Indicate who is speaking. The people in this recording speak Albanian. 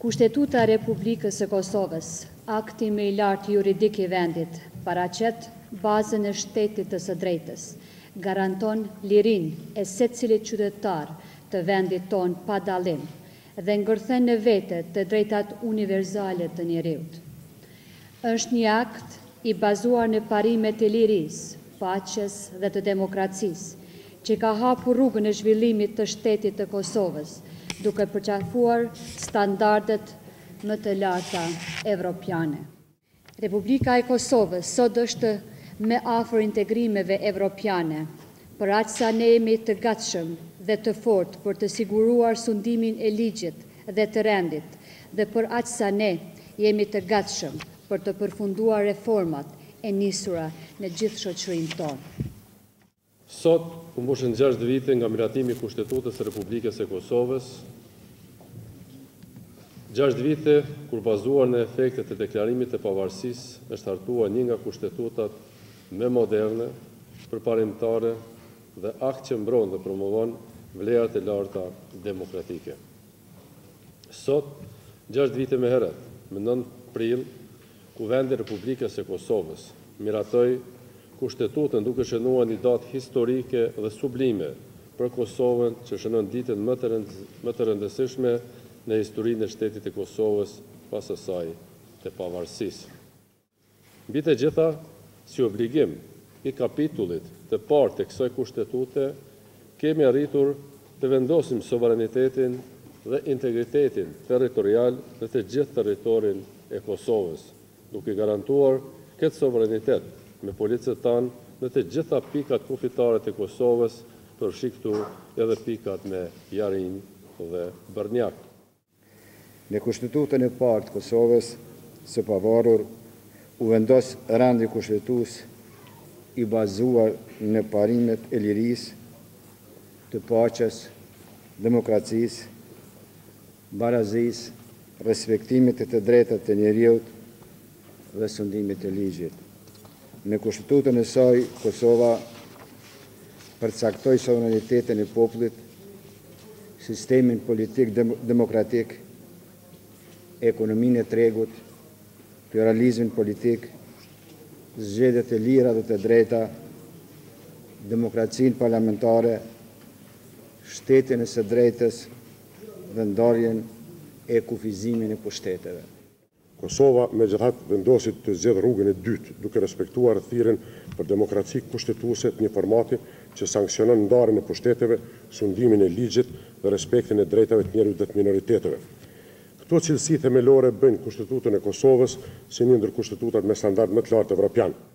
Speaker 1: Kushtetuta e Republikës së Kosovës, akti më i lartë juridik i vendit, paraqet bazën e shtetit të së drejtës, garanton lirinë e secilit qytetar të vendit tonë pa dallim dhe ngërthen në vete të drejtat universale të njeriut. Është një akt i bazuar në parimet e lirisë, paqes dhe të demokracisë, që ka hapur rrugën e zhvillimit të shtetit të Kosovës, duke përqafuar standardet më të larta evropiane. Republika e Kosovës sot është me afër integrimeve evropiane, për aq sa ne jemi të gatshëm dhe të fortë për të siguruar sundimin e ligjit dhe të rendit, dhe për aq sa ne jemi të gatshëm për të përfunduar reformat e nisura në gjithë shoqërinë tonë.
Speaker 2: Sot u mbushën 6 vite nga miratimi i Kushtetutës së Republikës së Kosovës, 6 vite kur bazuar në efektet e deklarimit të pavarësisë është hartuar një nga kushtetutat më moderne, përparimtare dhe akt që mbron dhe promovon vlerat e larta demokratike. Sot, 6 vite më herët, më 9 prill, Kuvendi i Republikës së Kosovës miratoi Kushtetutën duke shënuar një datë historike dhe sublime për Kosovën që shënon ditën më të rëndësishme në historinë e shtetit të Kosovës pas asaj të pavarësisë. Mbi të gjitha, si obligim i kapitullit të parë të kësaj kushtetute, kemi arritur të vendosim sovranitetin dhe integritetin territorial në të gjithë territorin e Kosovës, duke garantuar këtë sovranitet me policët tanë në të gjitha pikat kufitare të Kosovës, përfshiktu edhe pikat me Jarin dhe Bërnjak.
Speaker 3: Në Kushtetutën e parë të Kosovës së pavarur u vendos rendi kushtetues i bazuar në parimet e lirisë, të paqes, demokracisë, barazisë, respektimit të drejtat të njeriut dhe sundimit të ligjit. Në Kushtetutën e saj, Kosova përcaktoi sovranitetin e popullit, sistemin politik demokratik, ekonominë e tregut, pluralizmin politik, zgjedhjet e lira dhe të drejta, demokracinë parlamentare, shtetin e së drejtës dhe ndarjen e kufizimin e pushteteve.
Speaker 4: Kosova megjithatë vendosi të zgjedhë rrugën e dytë, duke respektuar thirrjen për demokraci kushtetuese në një formati që sanksionon ndarjen e pushteteve, sundimin e ligjit dhe respektin e drejtave të njerëzit dhe të minoriteteve. Këto cilësi themelore bëjnë Kushtetutën e Kosovës si një ndër kushtetutat me standard më të lartë evropian.